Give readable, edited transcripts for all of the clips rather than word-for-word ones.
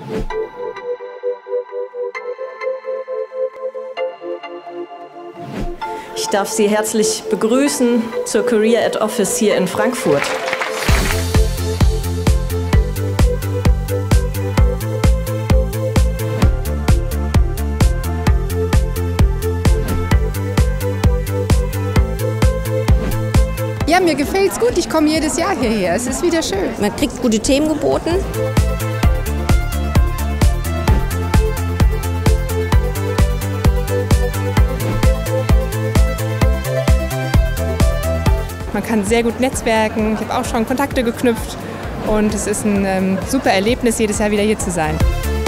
Ich darf Sie herzlich begrüßen zur Career at Office hier in Frankfurt. Ja, mir gefällt's gut. Ich komme jedes Jahr hierher. Es ist wieder schön. Man kriegt gute Themen geboten. Man kann sehr gut netzwerken. Ich habe auch schon Kontakte geknüpft. Und es ist ein super Erlebnis, jedes Jahr wieder hier zu sein.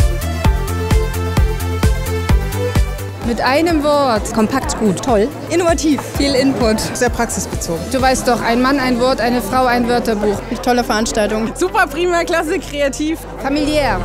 Mit einem Wort. Kompakt, gut, toll. Innovativ. Viel Input. Sehr praxisbezogen. Du weißt doch, ein Mann, ein Wort, eine Frau, ein Wörterbuch. Tolle Veranstaltung. Super, prima, klasse, kreativ. Familiär.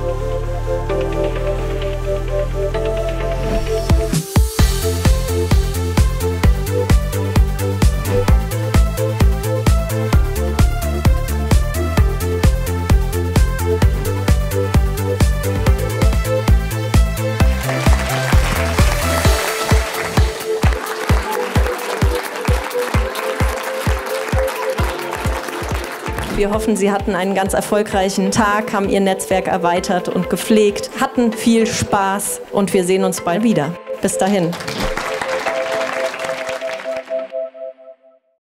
Wir hoffen, Sie hatten einen ganz erfolgreichen Tag, haben Ihr Netzwerk erweitert und gepflegt, hatten viel Spaß und wir sehen uns bald wieder. Bis dahin.